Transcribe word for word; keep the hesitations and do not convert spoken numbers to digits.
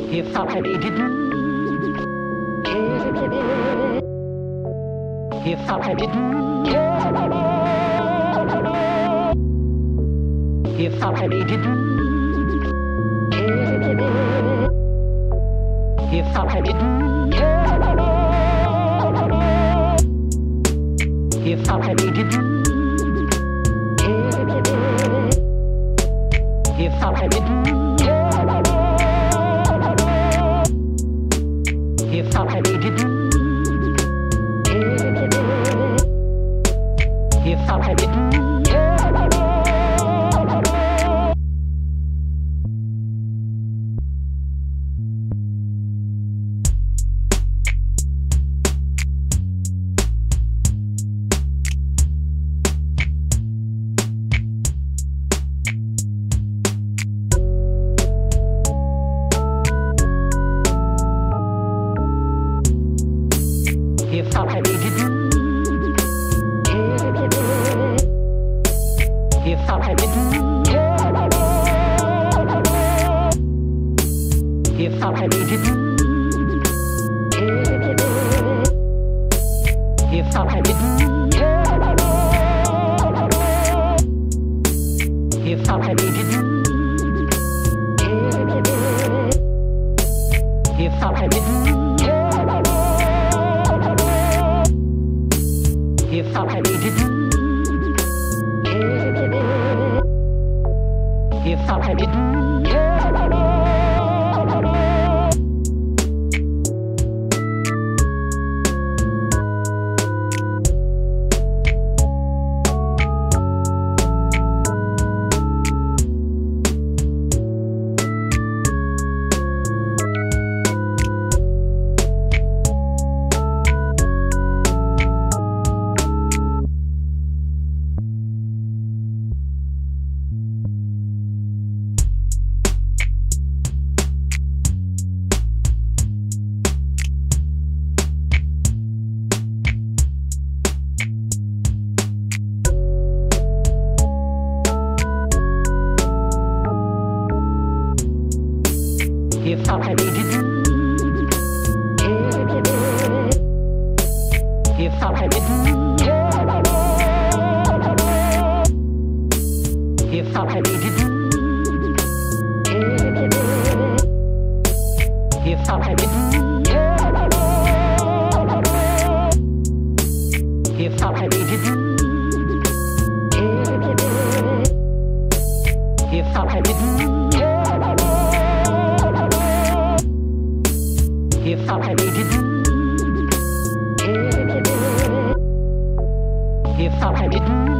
If I didn't, if I didn't, if I didn't, if I didn't, if I didn't, if I didn't. If I didn't, if I didn't, if I didn't, if I didn't, if I didn't, if I didn't, if I didn't, if I didn't. If I didn't, if I didn't, if I didn't, if I didn't, if I didn't, if I didn't, if I didn't, if I didn't. If I didn't, if I didn't,